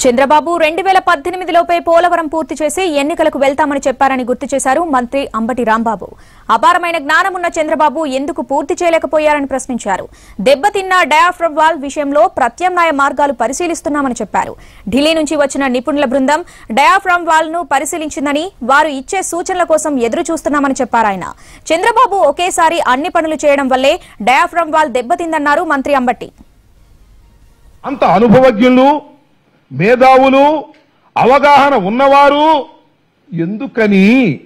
చంద్రబాబు 2018లోపే పోలవరం పూర్తి చేసి ఎన్నికలకు వెళ్తామని చెప్పారని గుర్తు చేశారు మంత్రి అంబటి రాంబాబు. అపారమైన జ్ఞానం ఉన్న చంద్రబాబు ఎందుకు పూర్తి చేయలేకపోయారని ప్రశ్నించారు. దెబ్బతిన్న డయాఫ్రమ్ వాల్ విషయంలో ప్రత్యామ్నాయ మార్గాలు పరిశీలిస్తున్నామని చెప్పారు. ఢిల్లీ నుంచి వచ్చిన నిపుణుల బృందం డయాఫ్రమ్ వాల్ ను పరిశీలించిందని, వారు ఇచ్చే సూచనల కోసం ఎదురు చూస్తున్నామని చెప్పారు ఆయన. చంద్రబాబు ఒకేసారి అన్ని పనులు చేయడం వల్లే డయాఫ్రమ్ వాల్ దెబ్బతిందన్నారు మంత్రి అంబటి. అంత అనుభవజ్ఞులు, మేధావులు, అవగాహన ఉన్నవారు ఎందుకని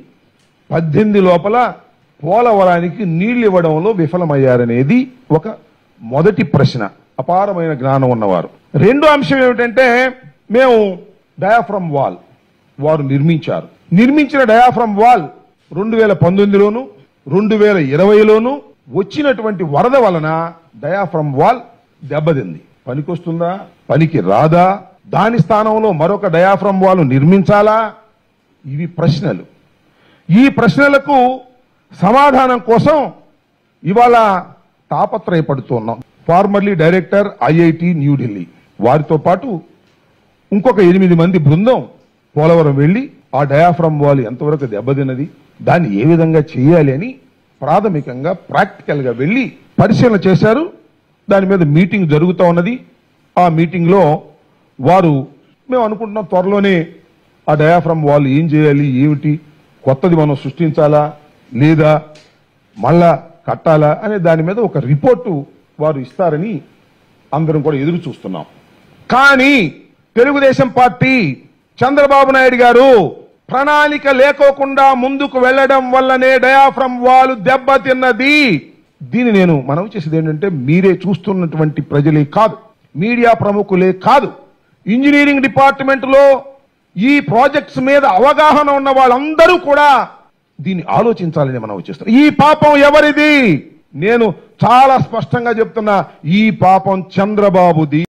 18 లోపల పోలవరానికి నీళ్లు ఇవ్వడంలో విఫలమయ్యారనేది ఒక మొదటి ప్రశ్న. అపారమైన జ్ఞానం ఉన్నవారు. రెండో అంశం ఏమిటంటే, మేము డయాఫ్రమ్ వాల్ వారు నిర్మించిన డయాఫ్రమ్ వాల్ 2019లోను 2020లోను వచ్చినటువంటి వరద వలన డయాఫ్రమ్ వాల్ దెబ్బతింది. పనికొస్తుందా, పనికి రాదా, దాని స్థానంలో మరొక డయాఫ్రమ్ వాల్ నిర్మించాలా? ఇవి ప్రశ్నలు. ఈ ప్రశ్నలకు సమాధానం కోసం ఇవాళ తాపత్రయపడుతున్నాం. ఫార్మర్లీ డైరెక్టర్ IIT న్యూఢిల్లీ వారితో పాటు ఇంకొక 8 మంది బృందం పోలవరం వెళ్లి ఆ డయాఫ్రమ్ వాల్ ఎంతవరకు దెబ్బతిన్నది, దాన్ని ఏ విధంగా చేయాలి అని ప్రాథమికంగా ప్రాక్టికల్ గా వెళ్లి పరిశీలన చేశారు. దాని మీద మీటింగ్ జరుగుతూ ఉన్నది. ఆ మీటింగ్ లో వారు మేము అనుకుంటున్నాం త్వరలోనే ఆ డయాఫ్రమ్ వాల్ ఏం చేయాలి, ఏమిటి, కొత్తది మనం సృష్టించాలా లేదా మళ్ళా కట్టాలా అనే దాని మీద ఒక రిపోర్టు వారు ఇస్తారని అందరం కూడా ఎదురు చూస్తున్నాం. కానీ తెలుగుదేశం పార్టీ చంద్రబాబు నాయుడు గారు ప్రణాళిక లేకోకుండా ముందుకు వెళ్లడం వల్లనే డయాఫ్రమ్ వాల్ దెబ్బతిన్నది. దీన్ని నేను మనవి చేసేది ఏంటంటే, మీరే చూస్తున్నటువంటి ప్రజలే కాదు, మీడియా ప్రముఖులే కాదు, ఇంజనీరింగ్ డిపార్ట్మెంట్ లో ఈ ప్రాజెక్ట్స్ మీద అవగాహన ఉన్న వాళ్ళందరూ కూడా దీన్ని ఆలోచించాలని మనవి చేస్తున్నారు. ఈ పాపం ఎవరిది? నేను చాలా స్పష్టంగా చెప్తున్నా, ఈ పాపం చంద్రబాబుది.